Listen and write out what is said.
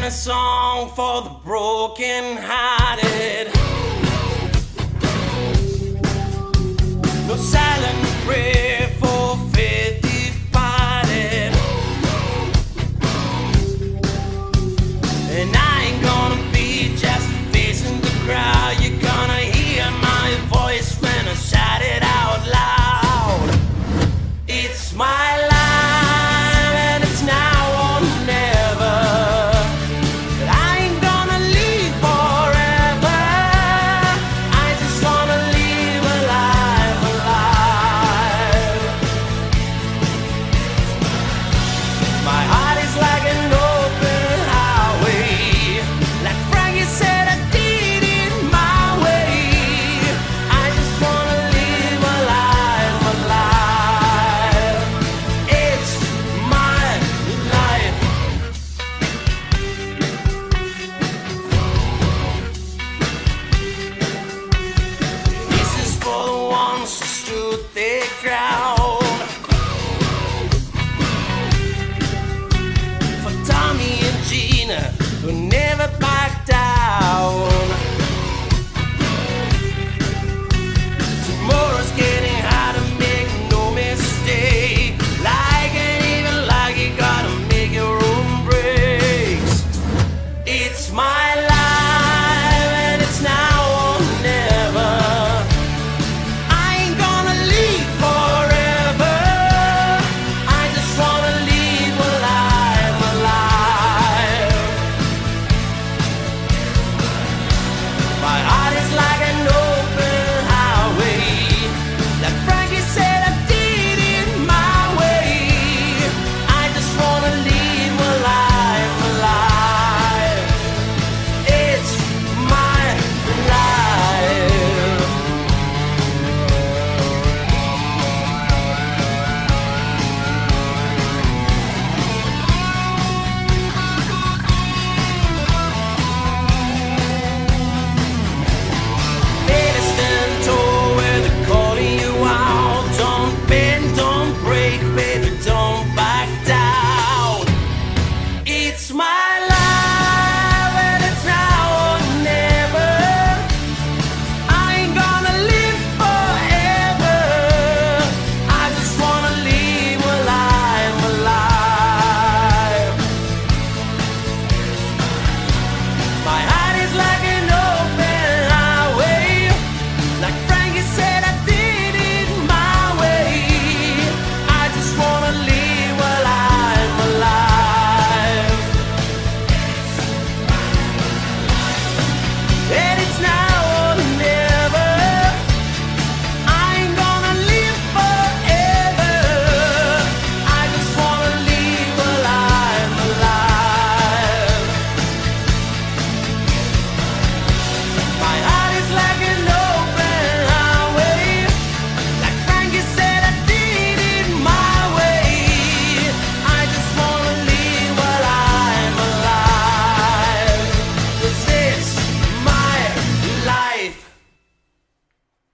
a song for the broken-hearted. No silent prayer for faith departed. And I ain't gonna be just facing the crowd. You're gonna hear my voice when I shout it out loud. It's my life and it's now or never. But I ain't gonna live forever. I just wanna live a life alive. My heart is like an open highway. Like Frankie said, I did it my way. I just wanna live a life alive. It's my life. This is for the ones who stood their ground.